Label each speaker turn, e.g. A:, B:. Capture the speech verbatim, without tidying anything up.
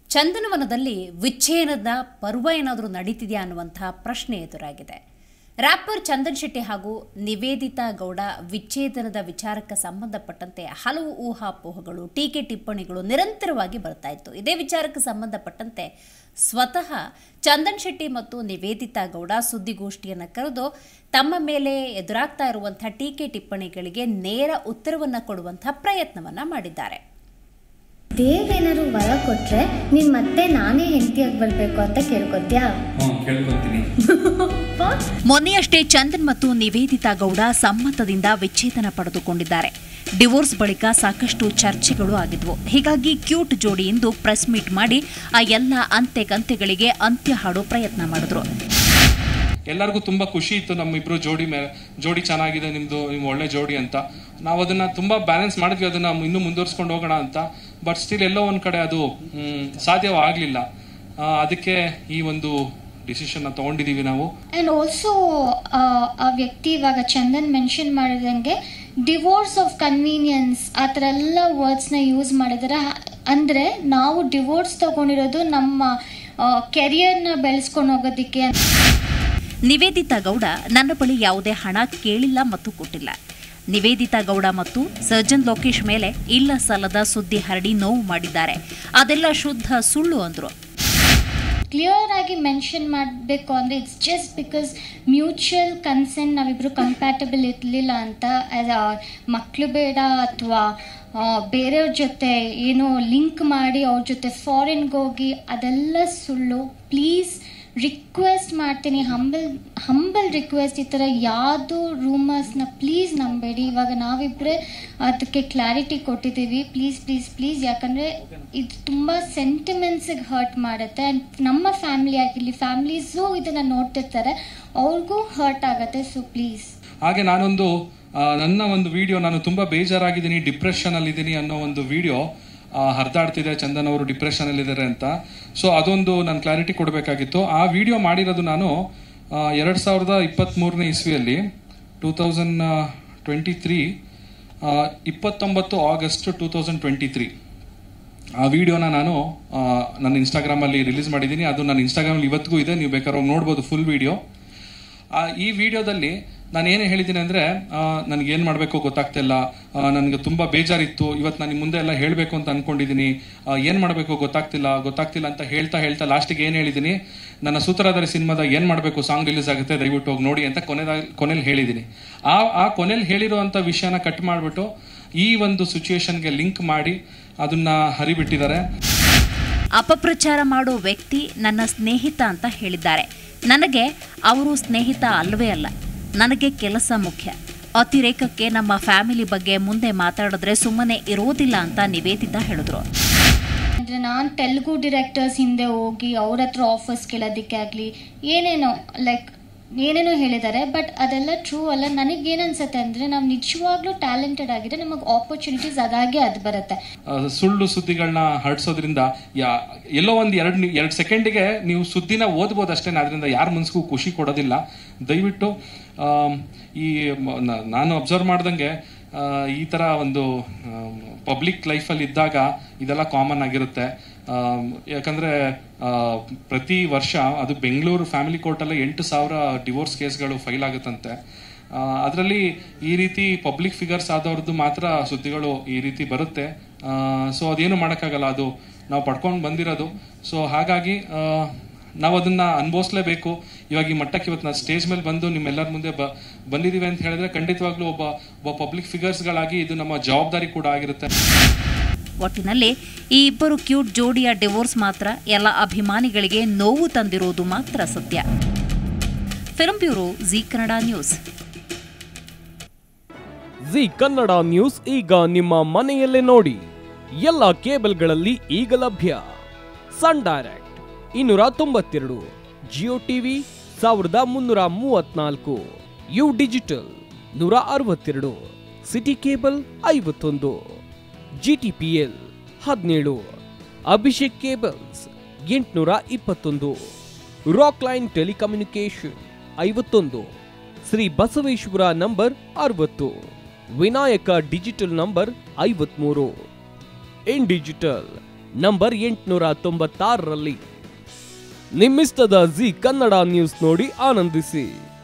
A: ಚಂದನವನದಲ್ಲಿ ವಿಚ್ಛೇದನದ ಪರ್ವ ಏನಾದರೂ ನಡೀತಿದೆಯಾ ಅನ್ನುವಂತಹ ಪ್ರಶ್ನೆ ಎದುರಾಗಿದೆ. ರ್ಯಾಪರ್ ಚಂದನ್ ಶೆಟ್ಟಿ ಹಾಗೂ ನಿವೇದಿತಾ ಗೌಡ ವಿಚ್ಛೇದನದ ವಿಚಾರಕ್ಕೆ ಸಂಬಂಧಪಟ್ಟಂತೆ ಹಲವು ಊಹಾಪೋಹಗಳು, ಟೀಕೆ ಟಿಪ್ಪಣಿಗಳು ನಿರಂತರವಾಗಿ ಬರ್ತಾ ಇತ್ತು. ಇದೇ ವಿಚಾರಕ್ಕೆ ಸಂಬಂಧಪಟ್ಟಂತೆ ಸ್ವತಃ ಚಂದನ್ ಶೆಟ್ಟಿ ಮತ್ತು ನಿವೇದಿತಾ ಗೌಡ ಸುದ್ದಿಗೋಷ್ಠಿಯನ್ನು ಕರೆದು ತಮ್ಮ ಮೇಲೆ ಎದುರಾಗ್ತಾ ಇರುವಂತಹ ಟೀಕೆ ಟಿಪ್ಪಣಿಗಳಿಗೆ ನೇರ ಉತ್ತರವನ್ನು ಕೊಡುವಂತಹ ಪ್ರಯತ್ನವನ್ನ ಮಾಡಿದ್ದಾರೆ.
B: ದೇವೇನಾದ್ರು ವರ ಕೊಟ್ರೆ ನೀನ್ ಮತ್ತೆ ನಾನೇ ಹೆಂಡತಿಯಾಗಿ ಬರ್ಬೇಕು ಅಂತ ಕೇಳ್ಕೊತ್ಯಾ?
A: ಮೊನ್ನೆಯಷ್ಟೇ ಚಂದನ್ ಮತ್ತು ನಿವೇದಿತಾ ಗೌಡ ಸಮ್ಮತದಿಂದ ವಿಚ್ಛೇದನ ಪಡೆದುಕೊಂಡಿದ್ದಾರೆ. ಡಿವೋರ್ಸ್ ಬಳಿಕ ಸಾಕಷ್ಟು ಚರ್ಚೆಗಳು ಆಗಿದ್ವು. ಹೀಗಾಗಿ ಕ್ಯೂಟ್ ಜೋಡಿ ಎಂದು ಪ್ರೆಸ್ ಮೀಟ್ ಮಾಡಿ ಆ ಎಲ್ಲ ಅಂತೆ ಕಂತೆಗಳಿಗೆ ಅಂತ್ಯ ಹಾಡೋ ಪ್ರಯತ್ನ ಮಾಡಿದ್ರು.
C: ಎಲ್ಲರಿಗೂ ತುಂಬಾ ಖುಷಿ ಇತ್ತು, ನಮ್ಮಿಬ್ರು ಜೋಡಿ ಮೇಲೆ ಜೋಡಿ ಚೆನ್ನಾಗಿದೆ, ನಿಮ್ದು ನಿಮ್ ಒಳ್ಳೆ ಜೋಡಿ ಅಂತ. ನಾವು ಅದನ್ನ ತುಂಬಾ ಬ್ಯಾಲೆನ್ಸ್ ಮಾಡಿದ್ವಿ, ಅದನ್ನ ಇನ್ನೂ ಮುಂದುವರ್ಸ್ಕೊಂಡು ಹೋಗೋಣ ಅಂತ. ಬಟ್ ಸ್ಟಿಲ್ ಎಲ್ಲೋ ಒಂದ್ ಕಡೆ ಅದು ಸಾಧ್ಯವಾಗಲಿಲ್ಲ. ಅದಕ್ಕೆ ಈ ಒಂದು ಡಿಸಿಷನ್ ತಗೊಂಡಿದೀವಿ ನಾವು.
B: ಅಂಡ್ ಆಲ್ಸೋ ಆ ವ್ಯಕ್ತಿ ಇವಾಗ ಚಂದನ್ ಮೆನ್ಷನ್ ಮಾಡಿದಂಗೆ ಡಿವೋರ್ಸ್ ಆಫ್ ಕನ್ವೀನಿಯನ್ಸ್ ಆ ಥರ ಎಲ್ಲ ವರ್ಡ್ಸ್ನ ಯೂಸ್ ಮಾಡಿದಾರೆ. ಅಂದ್ರೆ ನಾವು ಡಿವೋರ್ಸ್ ತಗೊಂಡಿರೋದು ನಮ್ಮ ಕೆರಿಯರ್ನ ಬೆಳೆಸ್ಕೊಂಡು ಹೋಗೋದಿಕ್ಕೆ.
A: ನಿವೇದಿತಾ ಗೌಡ ನನ್ನ ಬಳಿ ಯಾವುದೇ ಹಣ ಕೇಳಿಲ್ಲ ಮತ್ತು ಕೊಟ್ಟಿಲ್ಲ. ನಿವೇದಿತಾ ಗೌಡ ಮತ್ತು ಸರ್ಜನ್ ಲೋಕೇಶ್ ಮೇಲೆ ಇಲ್ಲ ಸಲ್ಲದ ಸುದ್ದಿ ಹರಡಿ ನೋವು ಮಾಡಿದ್ದಾರೆ. ಅದೆಲ್ಲ ಶುದ್ಧ ಸುಳ್ಳು ಅಂದ್ರು.
B: ಕ್ಲಿಯರ್ ಆಗಿ ಮೆನ್ಷನ್ ಮಾಡಬೇಕು ಅಂದ್ರೆ it's just because mutual consent ನಾವಿಬ್ರು ಕಂಪ್ಯಾಟಬಲ್ ಇರಲಿಲ್ಲ ಅಂತ. ಮಕ್ಕಳು ಬೇಡ ಅಥವಾ ಬೇರೆಯವ್ರ ಜೊತೆ ಏನೋ ಲಿಂಕ್ ಮಾಡಿ ಅವ್ರ ಜೊತೆ ಫಾರಿನ್ಗೆ ಹೋಗಿ ಅದೆಲ್ಲ ಸುಳ್ಳು. ಪ್ಲೀಸ್ ರಿಕ್ವೆಸ್ಟ್ ಮಾಡ್ತೀನಿ, ಹಂಬಲ್ ಹಂಬಲ್ ರಿಕ್ವೆಸ್ಟ್, ಈ ಥರ ಯಾವುದು ರೂಮರ್ಸ್ನ ಪ್ಲೀಸ್ ನಂಬೇಡಿ. ಇವಾಗ ನಾವಿಬ್ಬರೇ ಅದಕ್ಕೆ ಕ್ಲಾರಿಟಿ ಕೊಟ್ಟಿದ್ದೀವಿ. ಪ್ಲೀಸ್ ಪ್ಲೀಸ್ ಪ್ಲೀಸ್ ಯಾಕಂದರೆ ಇದು ತುಂಬ ಸೆಂಟಿಮೆಂಟ್ಸಿಗೆ ಹರ್ಟ್ ಮಾಡುತ್ತೆ. ಆ್ಯಂಡ್ ನಮ್ಮ ಫ್ಯಾಮಿಲಿ ಆಗಿರಲಿ, ಫ್ಯಾಮಿಲೀಸು ಇದನ್ನು ನೋಡ್ತಿರ್ತಾರೆ, ಅವ್ರಿಗೂ ಹರ್ಟ್ ಆಗುತ್ತೆ. So please.
C: ಹಾಗೆ ನಾನೊಂದು ನನ್ನ ಒಂದು ವಿಡಿಯೋ, ನಾನು ತುಂಬ ಬೇಜಾರಾಗಿದ್ದೀನಿ, ಡಿಪ್ರೆಷನಲ್ಲಿದ್ದೀನಿ ಅನ್ನೋ ಒಂದು ವಿಡಿಯೋ ಹರಿದಾಡ್ತಿದೆ, ಚಂದನ್ ಅವರು ಡಿಪ್ರೆಷನ್ ಅಲ್ಲಿದ್ದಾರೆ ಅಂತ. ಸೊ ಅದೊಂದು ನಾನು ಕ್ಲಾರಿಟಿ ಕೊಡಬೇಕಾಗಿತ್ತು. ಆ ವಿಡಿಯೋ ಮಾಡಿರೋದು ನಾನು ಎರಡು ಸಾವಿರದ ಇಪ್ಪತ್ತ್ಮೂರನೇ ಇಸ್ವಿಯಲ್ಲಿ ಟೂ ತೌಸಂಡ್ ಟ್ವೆಂಟಿ ತ್ರೀ ಇಪ್ಪತ್ತೊಂಬತ್ತು August two thousand twenty three ಆ ವಿಡಿಯೋನ ನಾನು ನನ್ನ ಇನ್ಸ್ಟಾಗ್ರಾಮಲ್ಲಿ ರಿಲೀಸ್ ಮಾಡಿದ್ದೀನಿ. ಅದು ನನ್ನ ಇನ್ಸ್ಟಾಗ್ರಾಮಲ್ಲಿ ಇವತ್ತಿಗೂ ಇದೆ, ನೀವು ಬೇಕಾದ್ರೆ ನೋಡ್ಬೋದು ಫುಲ್ ವಿಡಿಯೋ. ಈ ವಿಡಿಯೋದಲ್ಲಿ ನಾನು ಏನು ಹೇಳಿದ್ದೀನಿ ಅಂದರೆ, ನನಗೇನು ಮಾಡಬೇಕು ಗೊತ್ತಾಗ್ತಿಲ್ಲ, ನನಗೆ ತುಂಬ ಬೇಜಾರಿತ್ತು, ಇವತ್ತು ನಾನು ಮುಂದೆ ಎಲ್ಲ ಹೇಳಬೇಕು ಅಂತ ಅಂದ್ಕೊಂಡಿದ್ದೀನಿ, ಏನು ಮಾಡಬೇಕು ಗೊತ್ತಾಗ್ತಿಲ್ಲ ಗೊತ್ತಾಗ್ತಿಲ್ಲ ಅಂತ ಹೇಳ್ತಾ ಹೇಳ್ತಾ ಲಾಸ್ಟಿಗೆ ಏನು ಹೇಳಿದ್ದೀನಿ, ನನ್ನ ಸೂತ್ರಧಾರಿ ಸಿನಿಮಾದ ಏನು ಮಾಡಬೇಕು ಸಾಂಗ್ ರಿಲೀಸ್ ಆಗುತ್ತೆ, ದಯವಿಟ್ಟು ಹೋಗಿ ನೋಡಿ ಅಂತ ಕೊನೆದಾಗ ಕೊನೆಯಲ್ಲಿ ಹೇಳಿದ್ದೀನಿ. ಆ ಆ ಕೊನೆಯಲ್ಲಿ ಹೇಳಿರುವಂಥ ವಿಷಯನ ಕಟ್ ಮಾಡಿಬಿಟ್ಟು ಈ ಒಂದು ಸಿಚುಯೇಷನ್ಗೆ ಲಿಂಕ್ ಮಾಡಿ ಅದನ್ನ ಹರಿಬಿಟ್ಟಿದ್ದಾರೆ.
A: ಅಪಪ್ರಚಾರ ಮಾಡೋ ವ್ಯಕ್ತಿ ನನ್ನ ಸ್ನೇಹಿತ ಅಂತ ಹೇಳಿದ್ದಾರೆ. ನನಗೆ ಅವರು ಸ್ನೇಹಿತ ಅಲ್ಲವೇ ಅಲ್ಲ, ನನಗೆ ಕೆಲಸ ಮುಖ್ಯ. ಅತಿರೇಕಕ್ಕೆ ನಮ್ಮ ಫ್ಯಾಮಿಲಿ ಬಗ್ಗೆ ಮುಂದೆ ಮಾತಾಡಿದ್ರೆ ಸುಮ್ಮನೆ ಇರೋದಿಲ್ಲ ಅಂತ ನಿವೇದಿತಾ ಹೇಳಿದ್ರು.
B: ನಾನು ತೆಲುಗು ಡಿರೆಕ್ಟರ್ಸ್ ಹಿಂದೆ ಹೋಗಿ ಅವ್ರ ಹತ್ರ ಆಫರ್ಸ್ ಕೇಳೋದಕ್ಕೆ ಆಗಲಿ ಏನೇನೋ ಲೈಕ್ ಏನೇನೋ ಹೇಳಿದ್ದಾರೆ. ಬಟ್ ಅದೆಲ್ಲ ಟ್ರೂ ಅಲ್ಲ. ನನಗೇನನ್ಸುತ್ತೆ ಅಂದರೆ ನಾವು ನಿಜವಾಗ್ಲೂ ಟ್ಯಾಲೆಂಟೆಡ್ ಆಗಿದೆ, ನಮಗೆ ಆಪರ್ಚುನಿಟೀಸ್ ಅದಾಗೆ ಅದು ಬರುತ್ತೆ.
C: ಸುಳ್ಳು ಸುದ್ದಿಗಳನ್ನ ಹರಡ್ಸೋದ್ರಿಂದ ಯಾ ಎಲ್ಲೋ ಒಂದು ಎರಡು ಎರಡು ಸೆಕೆಂಡಿಗೆ ನೀವು ಸುದ್ದಿನ ಓದ್ಬೋದು ಅಷ್ಟೇ, ಅದರಿಂದ ಯಾರ ಮನ್ಸಿಗೂ ಖುಷಿ ಕೊಡೋದಿಲ್ಲ. ದಯವಿಟ್ಟು ಈ ನಾನು ಅಬ್ಸರ್ವ್ ಮಾಡ್ದಂಗೆ ಈ ಥರ ಒಂದು ಪಬ್ಲಿಕ್ ಲೈಫಲ್ಲಿ ಇದ್ದಾಗ ಇದೆಲ್ಲ ಕಾಮನ್ ಆಗಿರುತ್ತೆ. ಯಾಕಂದರೆ ಪ್ರತಿ ವರ್ಷ ಅದು ಬೆಂಗಳೂರು ಫ್ಯಾಮಿಲಿ ಕೋರ್ಟಲ್ಲಿ ಎಂಟು ಸಾವಿರ ಡಿವೋರ್ಸ್ ಕೇಸ್ಗಳು ಫೈಲ್ ಆಗುತ್ತಂತೆ. ಅದರಲ್ಲಿ ಈ ರೀತಿ ಪಬ್ಲಿಕ್ ಫಿಗರ್ಸ್ ಆದವ್ರದ್ದು ಮಾತ್ರ ಸುದ್ದಿಗಳು ಈ ರೀತಿ ಬರುತ್ತೆ. ಸೊ ಅದೇನು ಮಾಡೋಕ್ಕಾಗಲ್ಲ, ಅದು ನಾವು ಪಡ್ಕೊಂಡು ಬಂದಿರೋದು. ಸೊ ಹಾಗಾಗಿ ನಾವು ಅದನ್ನ ಅನುಭವಿಸ್ಲೇಬೇಕು. ಇವಾಗ ಈ ಮಟ್ಟಕ್ಕೆ ಇವತ್ತು ನಾವು ಸ್ಟೇಜ್ ಮೇಲೆ ಬಂದು ನಿಮ್ಮೆಲ್ಲರ ಮುಂದೆ ಬ ಬಂದಿದ್ದೀವಿ ಅಂತ ಹೇಳಿದ್ರೆ ಖಂಡಿತವಾಗ್ಲೂ ಒಬ್ಬ ಒಬ್ಬ ಪಬ್ಲಿಕ್ ಫಿಗರ್ಸ್ಗಳಾಗಿ ಇದು ನಮ್ಮ ಜವಾಬ್ದಾರಿ ಕೂಡ ಆಗಿರುತ್ತೆ.
A: ಒಟ್ಟಿನಲ್ಲಿ ಈ ಇಬ್ಬರು ಕ್ಯೂಟ್ ಜೋಡಿಯ ಡಿವೋರ್ಸ್ ಮಾತ್ರ ಎಲ್ಲ ಅಭಿಮಾನಿಗಳಿಗೆ ನೋವು ತಂದಿರೋದು ಮಾತ್ರ ಸತ್ಯ. Film bureau, Zee Kannada news.
D: Zee Kannada news ಈಗ ನಿಮ್ಮ ಮನೆಯಲ್ಲೇ ನೋಡಿ. ಎಲ್ಲ ಕೇಬಲ್ಗಳಲ್ಲಿ ಈಗ ಲಭ್ಯ. ಸನ್ ಡೈರೆಕ್ಟ್ ಇನ್ನೂರ ತೊಂಬತ್ತೆರಡು, ಜಿಯೋ ಟಿವಿ ಸಾವಿರದ ಮುನ್ನೂರ ಮೂವತ್ನಾಲ್ಕು, ಯು ಡಿಜಿಟಲ್ ನೂರ ಅರವತ್ತೆರಡು, ಸಿಟಿ ಕೇಬಲ್ ಐವತ್ತೊಂದು, ಜಿಟಿಪಿಎಲ್ ಹದಿನೇಳು, ಅಭಿಷೇಕ್ ಕೇಬಲ್ಸ್ ಎಂಟುನೂರ ಇಪ್ಪತ್ತೊಂದು, ರಾಕ್ ಲೈನ್ ಟೆಲಿಕಮ್ಯುನಿಕೇಶನ್ ಐವತ್ತೊಂದು, ಶ್ರೀ ಬಸವೇಶ್ವರ ನಂಬರ್ ಅರವತ್ತು, ವಿನಾಯಕ ಡಿಜಿಟಲ್ ನಂಬರ್ ಐವತ್ಮೂರು, ಇನ್ ಡಿಜಿಟಲ್ ನಂಬರ್ ಎಂಟುನೂರ ತೊಂಬತ್ತಾರರಲ್ಲಿ. ನಿಮ್ಮಿಷ್ಟದ ಜಿ ಕನ್ನಡ ನ್ಯೂಸ್ ನೋಡಿ ಆನಂದಿಸಿ.